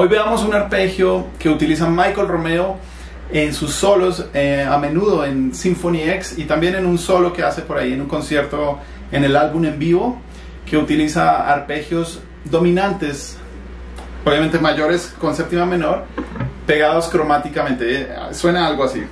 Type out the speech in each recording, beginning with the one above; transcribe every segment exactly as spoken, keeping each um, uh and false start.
Hoy veamos un arpegio que utiliza Michael Romeo en sus solos, eh, a menudo en Symphony X, y también en un solo que hace por ahí en un concierto en el álbum en vivo, que utiliza arpegios dominantes, obviamente mayores con séptima menor, pegados cromáticamente. Eh, suena algo así.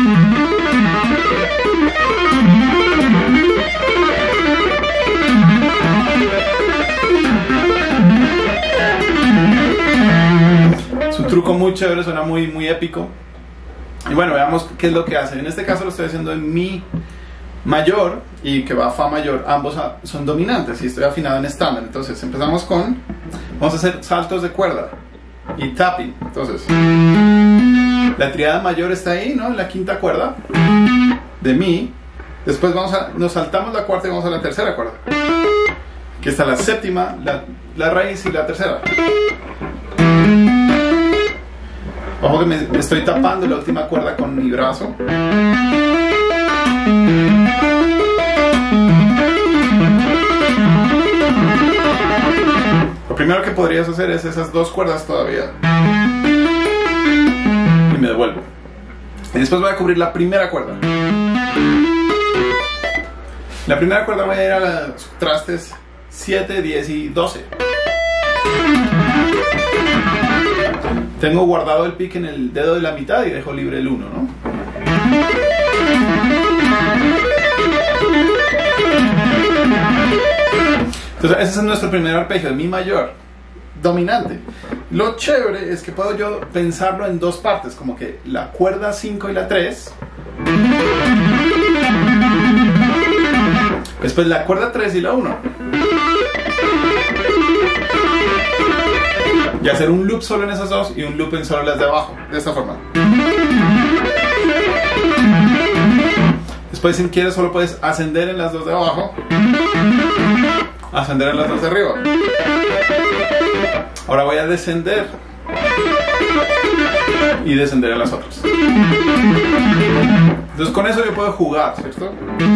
Es un truco muy chévere, suena muy, muy épico. Y bueno, veamos qué es lo que hace. En este caso lo estoy haciendo en Mi mayor y que va a Fa mayor. Ambos son dominantes y estoy afinado en estándar. Entonces empezamos con... Vamos a hacer saltos de cuerda y tapping. Entonces, la tríada mayor está ahí, ¿no? En la quinta cuerda de Mi. Después vamos a, nos saltamos la cuarta y vamos a la tercera cuerda. Aquí está la séptima, la, la raíz y la tercera. Ojo que me, me estoy tapando la última cuerda con mi brazo. Lo primero que podrías hacer es esas dos cuerdas todavía. Y me devuelvo. Y después voy a cubrir la primera cuerda. La primera cuerda voy a ir a los trastes siete, diez y doce. Tengo guardado el pick en el dedo de la mitad y dejo libre el uno, ¿no? Entonces ese es nuestro primer arpegio de Mi mayor, dominante. Lo chévere es que puedo yo pensarlo en dos partes, como que la cuerda cinco y la tres, después la cuerda tres y la uno, y hacer un loop solo en esas dos y un loop en solo las de abajo, de esta forma. Después, si quieres, solo puedes ascender en las dos de abajo, ascender en las dos de arriba. Ahora voy a descender y descender en las otras. Entonces con eso yo puedo jugar, ¿cierto?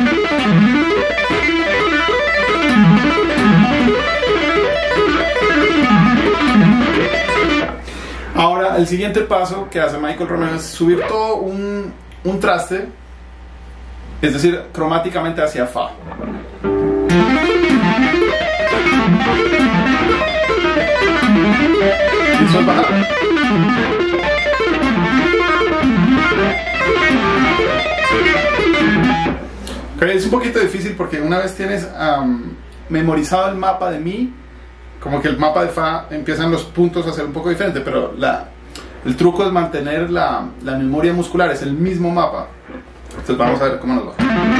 Ahora el siguiente paso que hace Michael Romeo es subir todo un, un traste, es decir, cromáticamente hacia Fa. Y eso es bajar. Okay, es un poquito difícil porque una vez tienes um, memorizado el mapa de Mi, como que el mapa de Fa empiezan los puntos a ser un poco diferente, pero la, el truco es mantener la, la memoria muscular, es el mismo mapa. Entonces vamos a ver cómo nos va.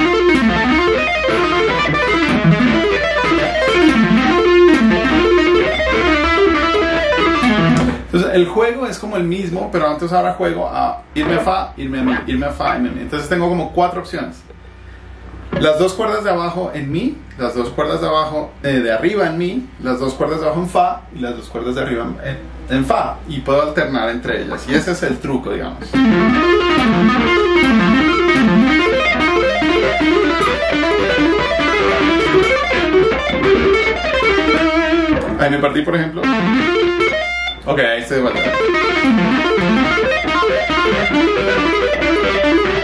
Entonces el juego es como el mismo, pero antes ahora juego a irme a Fa, irme a Mi, irme a Fa, irme a Mi. Entonces tengo como cuatro opciones. Las dos cuerdas de abajo en Mi, las dos cuerdas de abajo, eh, de arriba en Mi, las dos cuerdas de abajo en Fa y las dos cuerdas de arriba en, en Fa, y puedo alternar entre ellas, y ese es el truco, digamos. Ahí me partí, por ejemplo. Ok, ahí se va.